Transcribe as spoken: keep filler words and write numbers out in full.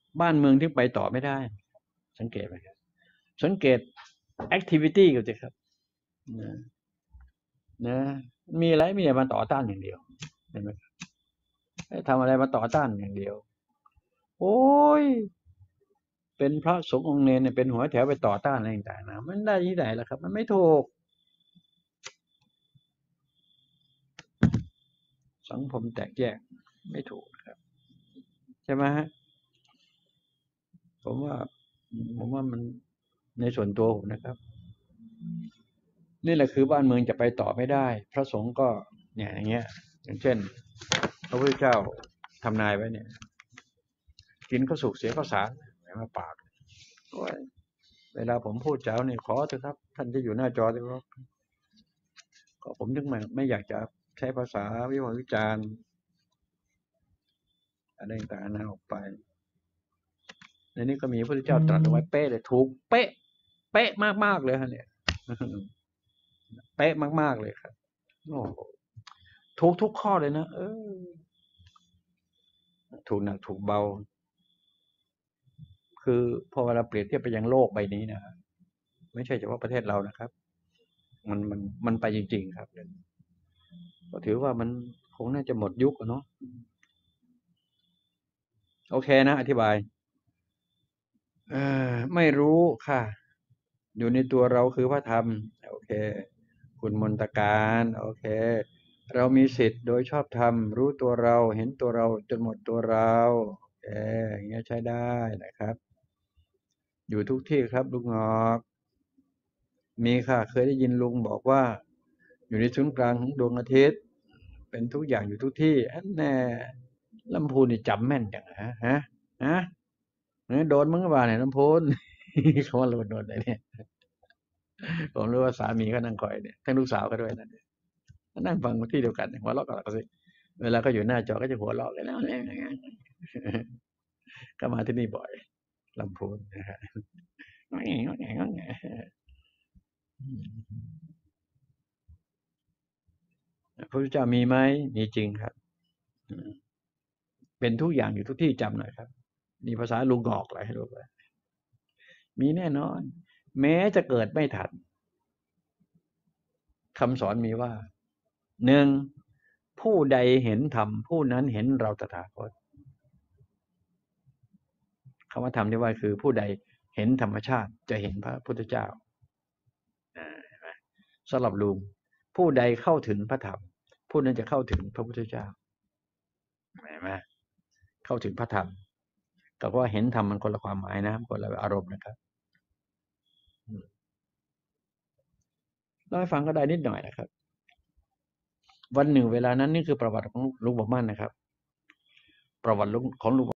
บ้านเมืองที่ไปต่อไม่ได้สังเกตไหมครับสังเกตแอคทิวิตี้กันสิครับนะนะมีอะไรมีแต่มาต่อต้านอย่างเดียวเห็นไหมทำอะไรมาต่อต้านอย่างเดียวโอ้ยเป็นพระสงฆ์องค์เนรเนี่ยเป็นหัวแถวไปต่อต้านอะไรต่างๆนะมันได้ที่ไหนล่ะครับมันไม่ถูกสังคมแตกแยกไม่ถูกครับใช่ไหมฮะผมว่าผมว่ามันในส่วนตัวผมนะครับนี่แหละคือบ้านเมืองจะไปต่อไม่ได้พระสงฆ์ก็เนี่ยอย่างเงี้ยอย่างเช่นพระพุทธเจ้าทำนายไว้เนี่ยกินข้าวสุกเสียข้าวสารมาปากเวลาผมพูดเจ้าเนี่ยขอเถอะครับท่านที่อยู่หน้าจอเลยว่าก็ผมถึงไม่ไม่อยากจะใช้ภาษาวิพากษ์วิจารณ์อะไรต่างๆนาออกไปในนี้ก็มีพระพุทธเจ้าตรัสเอาไว้เป๊ะเลยถูกเป๊ะเป๊ะมากๆเลยฮะเนี่ยเป๊ะมากๆเลยครับโอ้ถูกทุกข้อเลยนะเออถูกหนักถูกเบาคือพอเวลาเปรียบเทียบไปยังโลกใบนี้นะไม่ใช่เฉพาะประเทศเรานะครับมันมันมันไปจริงๆครับก็ถือว่ามันคงน่าจะหมดยุคเนาะโอเคนะอธิบายเออไม่รู้ค่ะอยู่ในตัวเราคือพระธรรมโอเคคุณมนตการโอเคเรามีสิทธิ์โดยชอบธรรมรู้ตัวเราเห็นตัวเราจนหมดตัวเราโอเคอย่างเงี้ยใช้ได้นะครับอยู่ทุกที่ครับลุงงอกมีค่ะเคยได้ยินลุงบอกว่าอยู่ในศูนย์กลางของดวงอาทิตย์เป็นทุกอย่างอยู่ทุกที่อันแน่ลำพูนนี่จำแม่นจังฮะฮะฮะโดนมึงก็บ่าเนี่ยลำพูนเขาว่าโดนโดนอะไรเนี่ยผมรู้ว่าสามีเขานั่งคอยเนี่ยทั้งลูกสาวก็ด้วยนะนั่งฟังที่เดียวกันหัวเราะกันก็สิเวลาก็อยู่หน้าจอก็จะหัวเราะกันแล้วก็มาที่นี่บ่อยลำพูนนะฮะงงงงงพระพุทธเจ้ามีไหมมีจริงครับเป็นทุกอย่างอยู่ทุกที่จำหน่อยครับมีภาษาลุงกอกอะไรให้รู้เลยมีแน่นอนแม้จะเกิดไม่ทันคำสอนมีว่าหนึ่งผู้ใดเห็นธรรมผู้นั้นเห็นเราตถาคตคำว่าธรรมที่ว่าคือผู้ใดเห็นธรรมชาติจะเห็นพระพุทธเจ้าสำหรับลุงผู้ใดเข้าถึงพระธรรมผู้นั้นจะเข้าถึงพระพุทธเจ้าเห็นไหมเข้าถึงพระธรรมกับว่าเห็นธรรมมันคนละความหมายนะคนละอารมณ์นะครับเล่าให้ฟังก็ได้นิดหน่อยนะครับวันหนึ่งเวลานั้นนี่คือประวัติของลุงบอกมั่นนะครับประวัติของลุง